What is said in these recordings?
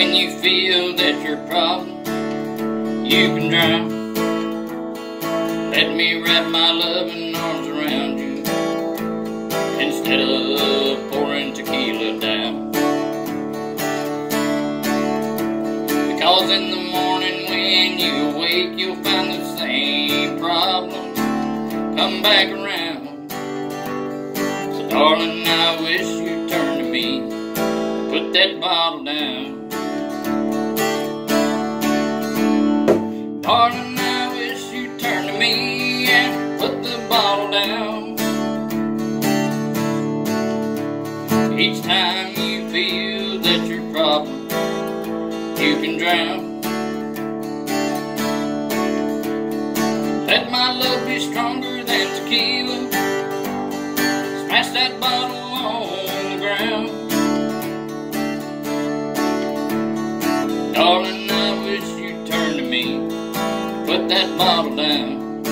when you feel that your problem you can drown. Let me wrap my loving arms around you instead of pouring tequila down. Because in the morning when you awake, you'll find the same problem come back around. So darling, I wish you'd turn to me, put that bottle down. Darling, I wish you'd turn to me and put the bottle down. Each time you feel that your problem you can drown, let my love be stronger than tequila. Smash that bottle on the ground. Darling, I wish you'd turn to me, put that bottle down.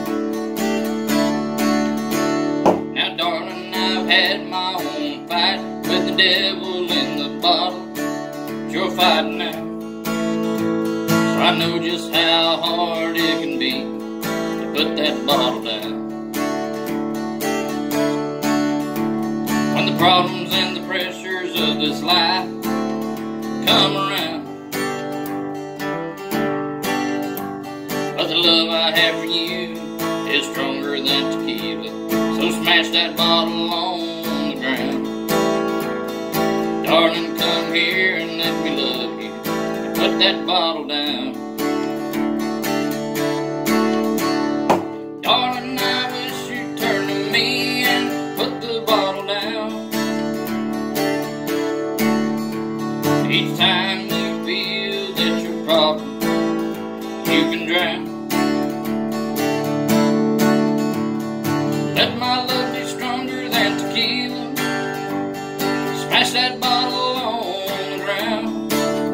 Now darling, I've had my own fight with the devil in the bottle. You're fighting now, so I know just how hard it can be to put that bottle down. When the problems and the pressures of this life come around, but the love I have for you is stronger than tequila. So smash that bottle on the ground. Darling, come here and let me love you, put that bottle down. Darling, I wish you'd turn to me and put the bottle down. Each time you feel that your problem you can drown, let my love be stronger than tequila. Smash that bottle on the ground.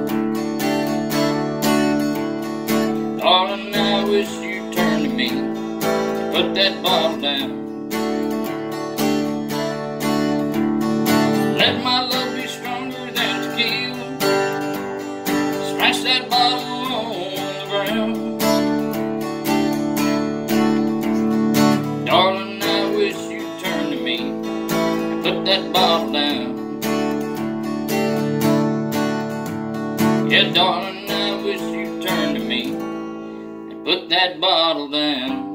Darling, I wish you'd turn to me, put that bottle down. Let my love be stronger than tequila. Smash that bottle on the ground. Darling, I wish you'd turn to me, put that bottle down. Yeah, darling, I wish you'd turn to me and put that bottle down.